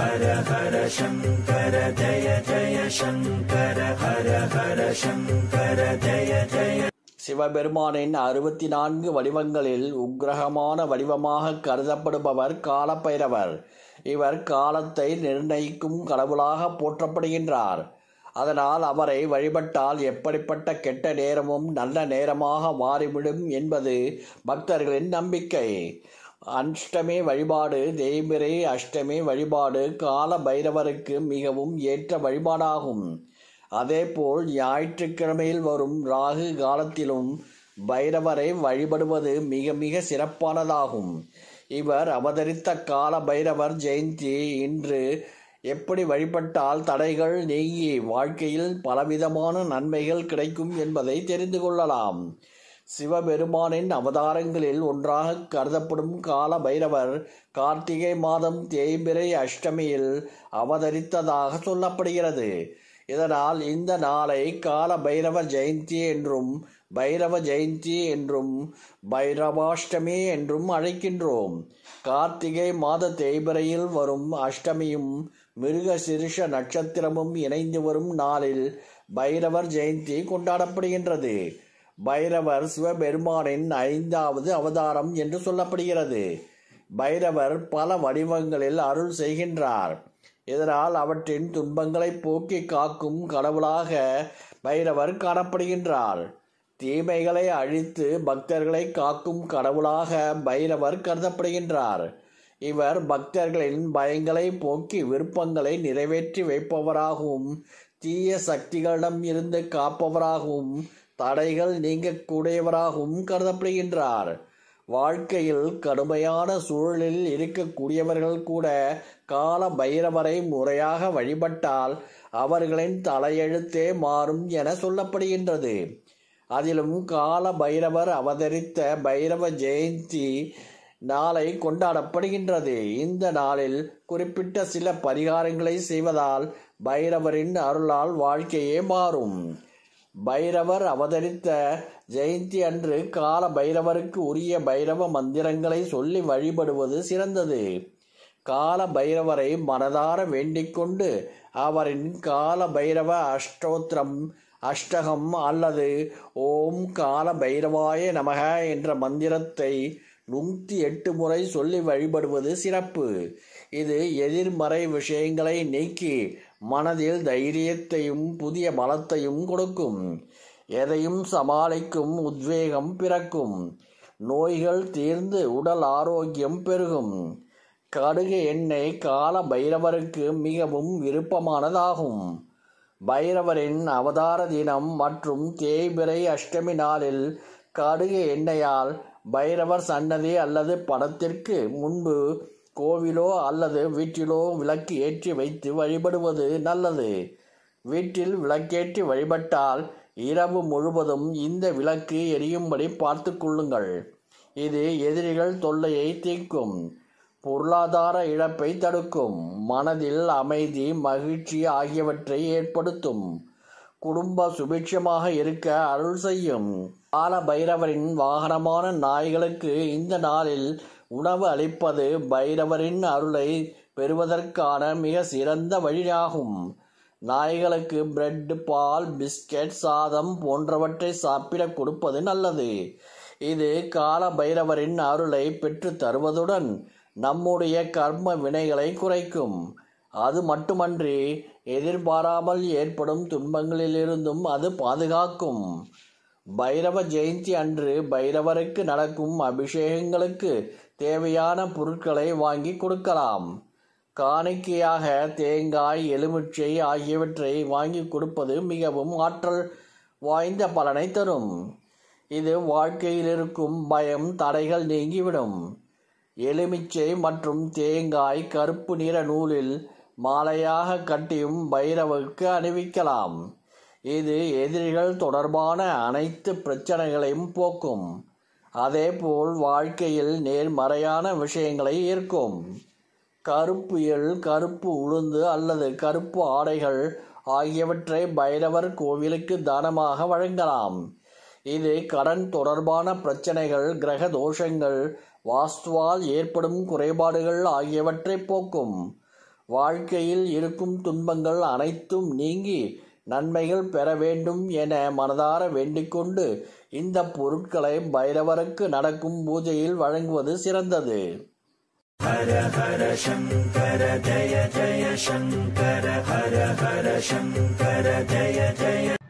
ஹர ஹர சங்கர ஜய ஜய சங்கர ஹர ஹர சங்கர ஜய ஜய. சிவபெருமானின் 64 வடிவங்களில் உக்கிரகமான வடிவமாக கருதப்படுபவர் காலபைரவர். இவர் காலத்தை நிர்ணயிக்கும் கடவுளாக போற்றப்படுகின்றார். அதனால் அவரை வழிபட்டால் எப்படிப்பட்ட கெட்ட நேரமும் நல்ல நேரமாக மாறிவிடும் என்பது பக்தர்களின் நம்பிக்கை. அஷ்டமி வழிபாடு தேய்பிறை அஷ்டமி வழிபாடு கால பைரவருக்கு மிகவும் ஏற்ற வழிபாடாகும். அதேபோல் ஞாயிற்றுக்கிழமையில் வரும் ராகு காலத்திலும் பைரவரை வழிபடுவது மிக மிக சிறப்பானதாகும். இவர் அவதரித்த கால பைரவர் ஜெயந்தி இன்று எப்படி வழிபட்டால் தடைகள் நீங்கி வாழ்க்கையில் பலவிதமான நன்மைகள் கிடைக்கும் என்பதை தெரிந்து கொள்ளலாம். சிவபெருமானின் அவதாரங்களில் ஒன்றாக கருதப்படும் கால பைரவர் கார்த்திகை மாதம் தேய்பிறை அஷ்டமியில் அவதரித்ததாக சொல்லப்படுகிறது. இதனால் இந்த நாளை கால பைரவ ஜெயந்தி என்றும் பைரவ ஜெயந்தி என்றும் பைரவாஷ்டமி என்றும் அழைக்கின்றோம். கார்த்திகை மாத தேய்பிறையில் வரும் அஷ்டமியும் மிருக சிறுஷ நட்சத்திரமும் இணைந்து வரும் நாளில் பைரவர் ஜெயந்தி கொண்டாடப்படுகின்றது. பைரவர் சிவபெருமானின் 5வது அவதாரம் என்று சொல்லப்படுகிறது. பைரவர் பல வடிவங்களில் அருள் செய்கின்றார். இதனால் அவற்றின் துன்பங்களை போக்கி காக்கும் கடவுளாக பைரவர் காணப்படுகின்றார். தீமைகளை அழித்து பக்தர்களை காக்கும் கடவுளாக பைரவர் கருதப்படுகின்றார். இவர் பக்தர்களின் பயங்களை போக்கி விருப்பங்களை நிறைவேற்றி வைப்பவராகவும் தீய சக்திகளிடம் இருந்து காப்பவராகவும் தடைகள் நீங்கக்கூடியவராகவும் கருதப்படுகின்றார். வாழ்க்கையில் கடுமையான சூழலில் இருக்கக்கூடியவர்கள் கூட கால பைரவரை முறையாக வழிபட்டால் அவர்களின் தலையெழுத்தே மாறும் என சொல்லப்படுகின்றது. அதிலும் கால பைரவர் அவதரித்த பைரவ ஜெயந்தி நாளை கொண்டாடப்படுகின்றது. இந்த நாளில் குறிப்பிட்ட சில பரிகாரங்களை செய்வதால் பைரவரின் அருளால் வாழ்க்கையே மாறும். பைரவர் அவதரித்த ஜெயந்தி அன்று கால பைரவருக்கு உரிய பைரவ மந்திரங்களை சொல்லி வழிபடுவது சிறந்தது. கால பைரவரை மனதார வேண்டிக் கொண்டு அவரின் கால பைரவ அஷ்டோத்திரம் அஷ்டகம் அல்லது ஓம் கால பைரவாய நமக என்ற மந்திரத்தை 108 முறை சொல்லி வழிபடுவது சிறப்பு. இது எதிர்மறை விஷயங்களை நீக்கி மனதில் தைரியத்தையும் புதிய பலத்தையும் கொடுக்கும். எதையும் சமாளிக்கும் உத்வேகம் பிறக்கும். நோய்கள் தீர்ந்து உடல் ஆரோக்கியம் பெருகும். கடுகு எண்ணெய் கால பைரவருக்கு மிகவும் விருப்பமானதாகும். பைரவரின் அவதார தினம் மற்றும் தேய்பிறை அஷ்டமி நாளில் கடுகு எண்ணெயால் பைரவர் சன்னதி அல்லது படத்திற்கு முன்பு கோவிலோ அல்லது வீட்டிலோ விளக்கு ஏற்றி வைத்து வழிபடுவது நல்லது. வீட்டில் விளக்கேற்றி வழிபட்டால் இரவு முழுவதும் இந்த விளக்கு எரியும்படி பார்த்து கொள்ளுங்கள். இது எதிரிகள் தொல்லையை தீர்க்கும், பொருளாதார இழப்பை தடுக்கும், மனதில் அமைதி மகிழ்ச்சி ஆகியவற்றை ஏற்படுத்தும், குடும்ப சுபிட்சமாக இருக்க அருள் செய்யும். கால பைரவரின் வாகனமான நாய்களுக்கு இந்த நாளில் உணவு அளிப்பது பைரவரின் அருளை பெறுவதற்கான மிக சிறந்த வழியாகும். நாய்களுக்கு பிரெட், பால், பிஸ்கட், சாதம் போன்றவற்றை சாப்பிட கொடுப்பது நல்லது. இது கால பைரவரின் அருளை பெற்று தருவதுடன் நம்முடைய கர்ம வினைகளை குறைக்கும். அது மட்டுமன்றி எதிர்பாராமல் ஏற்படும் துன்பங்களிலிருந்தும் அது பாதுகாக்கும். பைரவ ஜெயந்தி அன்று பைரவருக்கு நடக்கும் அபிஷேகங்களுக்கு தேவையான பொருட்களை வாங்கி கொடுக்கலாம். காணிக்கையாக தேங்காய், எலுமிச்சை ஆகியவற்றை வாங்கி கொடுப்பது மிகவும் ஆற்றல் வாய்ந்த பலனை தரும். இது வாழ்க்கையில் இருக்கும் பயம் தடைகள் நீங்கிவிடும். எலுமிச்சை மற்றும் தேங்காய் கருப்பு நிற நூலில் மாலையாக கட்டியும் பைரவருக்கு அணிவிக்கலாம். இது எதிரிகள் தொடர்பான அனைத்து பிரச்சனைகளையும் போக்கும். அதேபோல் வாழ்க்கையில் நேர்மறையான விஷயங்களை ஈர்க்கும். கருப்பு எள், கருப்பு உளுந்து அல்லது கருப்பு ஆடைகள் ஆகியவற்றை பைரவர் கோவிலுக்கு தானமாக வழங்கலாம். இது கடன் தொடர்பான பிரச்சனைகள், கிரக தோஷங்கள், வாஸ்துவால் ஏற்படும் குறைபாடுகள் ஆகியவற்றை போக்கும். வாழ்க்கையில் இருக்கும் துன்பங்கள் அனைத்தும் நீங்கி நன்மைகள் பெற வேண்டும் என மனதார வேண்டிக்கொண்டு இந்த பொருட்களை பைரவருக்கு நடக்கும் பூஜையில் வழங்குவது சிறந்தது. ஹர ஹர சங்கர ஜய ஜய சங்கர ஹர ஹர சங்கர ஜய ஜய